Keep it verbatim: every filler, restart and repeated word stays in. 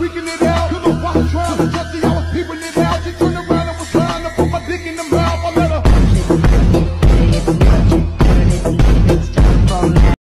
freaking it out. Till the watch trying to touch the I was peeping it out. She turned around and was trying to put my dick in the mouth. I let her